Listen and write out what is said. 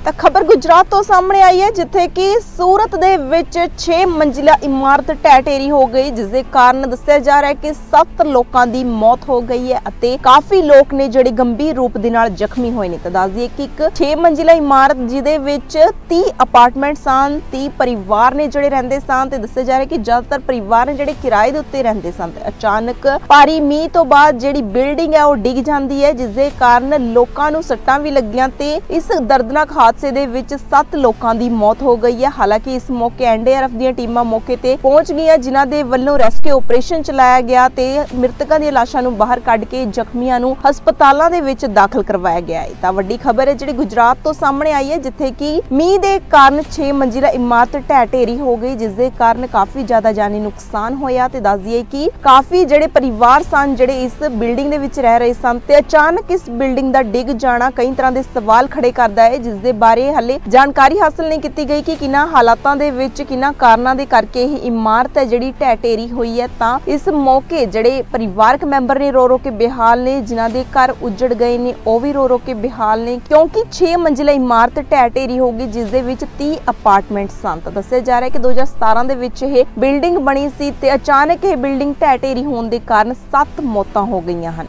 ਤਾਂ ਖਬਰ ਗੁਜਰਾਤ ਤੋਂ ਸਾਹਮਣੇ ਆਈ ਹੈ, ਜਿੱਥੇ ਕਿ ਸੂਰਤ ਦੇ ਵਿੱਚ 6 ਮੰਜ਼ਿਲਾ ਇਮਾਰਤ ਢਹਿ ਢੇਰੀ ਹੋ ਗਈ, ਜਿਸ ਦੇ ਕਾਰਨ ਦੱਸਿਆ ਜਾ ਰਿਹਾ ਹੈ ਕਿ 7 ਲੋਕਾਂ ਦੀ ਮੌਤ ਹੋ ਗਈ ਹੈ ਅਤੇ ਕਾਫੀ ਲੋਕ ਨੇ ਜਿਹੜੇ ਗੰਭੀਰ ਰੂਪ ਦੇ ਨਾਲ ਜ਼ਖਮੀ ਹੋਏ ਨੇ। ਤਾਂ ਦੱਸ ਦਈਏ ਕਿ ਇੱਕ 6 ਮੰਜ਼ਿਲਾ ਇਮਾਰਤ ਜਿਹਦੇ ਵਿੱਚ 30 ਅਪਾਰਟਮੈਂਟ ਸਨ, 30 ਪਰਿਵਾਰ ਨੇ ਜਿਹੜੇ ਰਹਿੰਦੇ ਸਨ ਤੇ ਦੱਸਿਆ ਜਾ ਰਿਹਾ ਕਿ ਜ਼ਿਆਦਾਤਰ ਪਰਿਵਾਰ ਨੇ ਜਿਹੜੇ ਕਿਰਾਏ ਦੇ ਉੱਤੇ ਰਹਿੰਦੇ ਸਨ। ਤੇ ਅਚਾਨਕ ਭਾਰੀ ਮੀਂਹ ਤੋਂ ਬਾਅਦ ਜਿਹੜੀ ਬਿਲਡਿੰਗ ਹੈ ਉਹ ਡਿੱਗ ਜਾਂਦੀ ਹੈ, ਜਿਸ ਦੇ ਕਾਰਨ ਲੋਕਾਂ ਨੂੰ ਸੱਟਾਂ ਵੀ ਲੱਗੀਆਂ ਤੇ ਇਸ ਦਰਦਨਾਕ ਹਾਦਸੇ ਦੇ ਵਿੱਚ 7 ਲੋਕਾਂ ਦੀ ਮੌਤ ਹੋ ਗਈ ਹੈ। ਹਾਲਾਂਕਿ ਇਸ ਮੌਕੇ ਐਨਡੀਆਰਐਫ ਦੀਆਂ ਟੀਮਾਂ ਮੌਕੇ ਤੇ ਪਹੁੰਚ ਗਈਆਂ, ਜਿਨ੍ਹਾਂ ਦੇ ਵੱਲੋਂ ਰੈਸਕਿਊ ਆਪਰੇਸ਼ਨ ਚਲਾਇਆ ਗਿਆ ਤੇ ਮ੍ਰਿਤਕਾਂ ਦੀਆਂ ਲਾਸ਼ਾਂ ਨੂੰ ਬਾਹਰ ਕੱਢ ਕੇ ਜ਼ਖਮੀਆਂ ਨੂੰ ਹਸਪਤਾਲਾਂ ਦੇ ਵਿੱਚ ਦਾਖਲ ਕਰਵਾਇਆ ਗਿਆ ਹੈ। ਤਾਂ ਵੱਡੀ ਖਬਰ ਹੈ ਜਿਹੜੀ ਗੁਜਰਾਤ ਤੋਂ ਸਾਹਮਣੇ ਆਈ ਹੈ, ਜਿੱਥੇ ਕਿ ਮੀਂਹ ਦੇ ਕਾਰਨ 6 ਮੰਜ਼ਿਲਾ ਇਮਾਰਤ ਢਹਿ ਢੇਰੀ ਹੋ ਗਈ, ਜਿਸ ਦੇ ਕਾਰਨ ਕਾਫੀ ਜ਼ਿਆਦਾ ਜਾਨੀ ਨੁਕਸਾਨ ਹੋਇਆ। ਤੇ ਦੱਸ ਦਈਏ ਕਿ ਕਾਫੀ ਜਿਹੜੇ ਪਰਿਵਾਰ ਸਨ ਜਿਹੜੇ ਇਸ ਬਿਲਡਿੰਗ ਦੇ ਵਿੱਚ ਰਹਿ ਰਹੇ ਸਨ ਤੇ ਅਚਾਨਕ ਇਸ ਬਿਲਡਿੰਗ ਦਾ ਡਿੱਗ ਜਾਣਾ ਕਈ ਤਰ੍ਹਾਂ ਦੇ ਸਵਾਲ ਖੜੇ ਕਰਦਾ ਹੈ, ਜਿਸ ਦੇ ਬਾਰੇ ਹਾਲੇ ਜਾਣਕਾਰੀ ਹਾਸਲ ਨਹੀਂ ਕੀਤੀ ਗਈ ਕਿ ਕਿਹਨਾਂ ਹਾਲਾਤਾਂ ਦੇ ਵਿੱਚ ਕਿਹਨਾਂ ਕਾਰਨਾਂ ਦੇ ਕਰਕੇ ਇਹ ਇਮਾਰਤ ਹੈ ਜਿਹੜੀ ਢਹਿ ਢੇਰੀ ਹੋਈ ਹੈ। ਤਾਂ ਇਸ ਮੌਕੇ ਜਿਹੜੇ ਪਰਿਵਾਰਕ ਮੈਂਬਰ ਨੇ ਰੋ ਕੇ ਬੇਹਾਲ ਨੇ, ਜਿਨ੍ਹਾਂ ਦੇ ਘਰ ਉੱਜੜ ਗਏ ਨੇ ਉਹ ਵੀ ਰੋ ਕੇ ਬੇਹਾਲ ਨੇ, ਕਿਉਂਕਿ 6 ਮੰਜ਼ਿਲਾ ਇਮਾਰਤ ਢਹਿ ਢੇਰੀ ਹੋ ਗਈ, ਜਿਸ ਦੇ ਵਿੱਚ 30 ਅਪਾਰਟਮੈਂਟ ਸਨ। ਤਾਂ ਦੱਸਿਆ ਜਾ ਰਿਹਾ ਹੈ ਕਿ 2017 ਦੇ ਵਿੱਚ ਇਹ ਬਿਲਡਿੰਗ ਬਣੀ ਸੀ ਤੇ ਅਚਾਨਕ ਇਹ ਬਿਲਡਿੰਗ ਢਹਿ ਢੇਰੀ ਹੋਣ ਦੇ ਕਾਰਨ 7 ਮੌਤਾਂ ਹੋ ਗਈਆਂ ਹਨ।